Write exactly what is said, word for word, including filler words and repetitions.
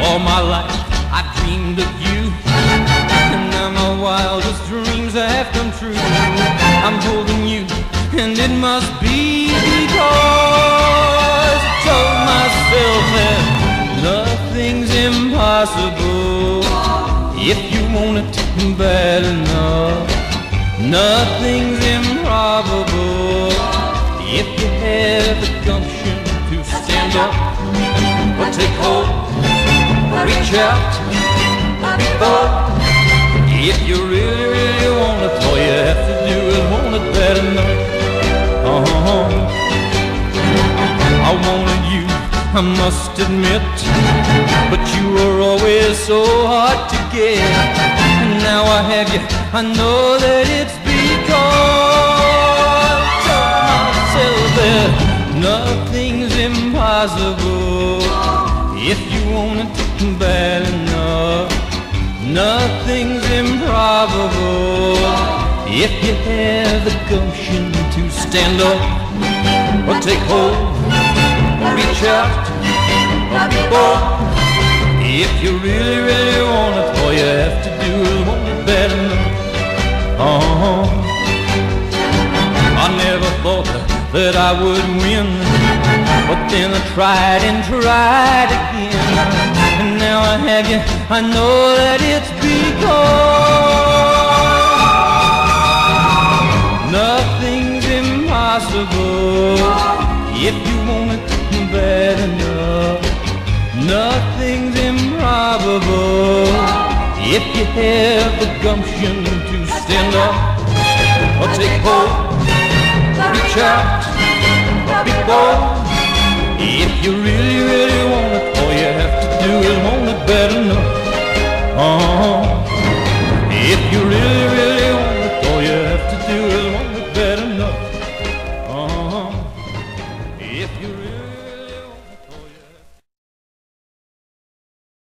All my life I dreamed of you, and now my wildest dreams have come true. I'm holding you, and it must be because I told myself that nothing's impossible if you want it bad enough. Nothing's improbable if you have the gumption to stand up or take hold, reach out, be bold. If you really, really want it, all you have to do is want it bad enough. Uh-huh. I wanted you, I must admit, but you were always so hard to get. And now I have you, I know that it's because I told myself that nothing's impossible if you want it bad enough. Nothing's improbable if you have the gumption to stand up or take hold, or reach out, or be bold. If you really, really want it, all you have to do is want it bad enough. Uh-huh. I never thought that I would win, but then I tried and tried again. And now I have you, I know that it's because nothing's impossible if you want it bad enough. Nothing's improbable if you have the gumption to stand up or take hold, reach out, be bold. If you really, really want it, all you have to do is want it bad enough. Uh-huh. If you really, really want it, all you have to do is want it bad enough. Uh-huh. If you really